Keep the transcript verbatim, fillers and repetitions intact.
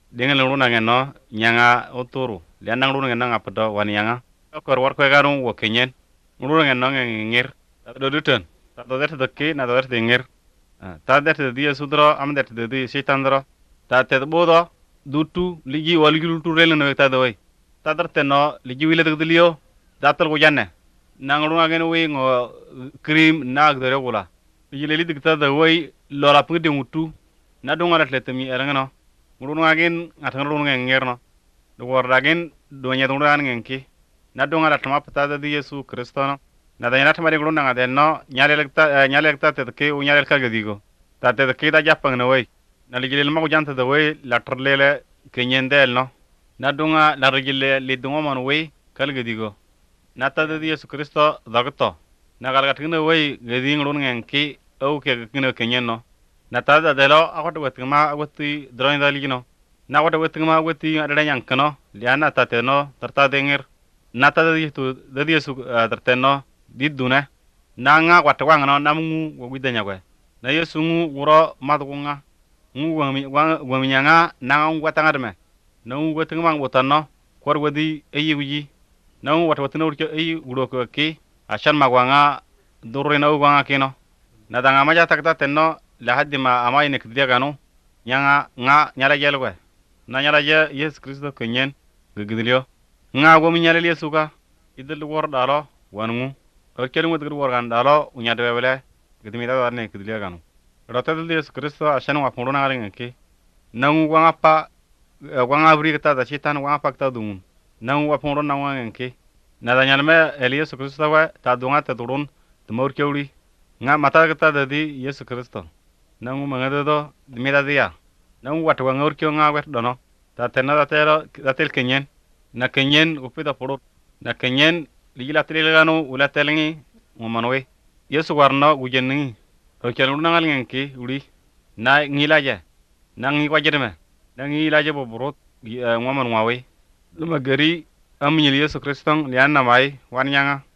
dengan runa ngeno nyanga otoro lianang runa ngeno ngapedo wan nyanga okor war ko garu wo kenyen runa ngeno ngir do duten ta do det dokke na do det ngir ta det di sudro am det di sitandro ta te bodo dutu ligi walgi lutu rel no ta do ta darte no ligi wile de lio datal ko janne nang runa ngeno we ngo krim nag do regula ligi le lidi ta do we lola pudi mutu na do ngara tletemi erangano ngurun ngagin ngatang run ngerno do wardagen do nya dun ran ngenki na do ngara tama pata di Yesu Kristo no na da nya tama de grun nga den no nyale lekta nyale lekta te ke u nyale ka gadigo ta te ke da japang no we na ligile ma ko janta da we la trlele kenyendel no na do nga la rigile li do mon we kal gadigo na ta di Yesu Kristo dagto na gal gatgne we gadi ngurun ngenki au ke kino kenyenno na tada delo akoto wetima agoti drawing daligino na akoto wetima agoti adada yankano liana tateno tarta dengir na tada ditu dadi yesu tarteno didune na nga watwa ngano namu wogidanya gwe na yesu ngu wuro madgunga ngu wami wami nyanga na ngu watanga deme na ngu wetima ngotano kor wedi eyiwi na ngu watwa tino urke eyi wuro ko ki ashan magwanga durrina ugwanga kino na danga maja takta tenno la haddi ma amay nek diagano nyanga nga nyala jelwe na nyala je Yesu Kristo kenyen gigidilio nga go mi nyala Yesu ka idel wor dalo wanmu o kelu ngod wor gan dalo unya de wele gidimi da warne gidilio ganu rota del Yesu Kristo ashanu wa puruna ngare ke nangu wanga pa wanga bri ta da chitan wanga pa ta dum nangu wa puruna wanga ke na da nyala me Yesu Kristo wa ta dunga ta durun tumor keuli nga mata ta da di Yesu Kristo nangu mangado do mira dia nangu watu ngor kyo nga wet dono ta tena da tero da tel kenyen na kenyen upida poro na kenyen ligila telegano ula telengi ngomanwe Yesu warno gujenni o kelu nangal ngenki uri na ngilaje nangi wajerme nangi ilaje bo borot ngoman wawe luma gari amnyil Yesu Kristong lianna mai wan nyanga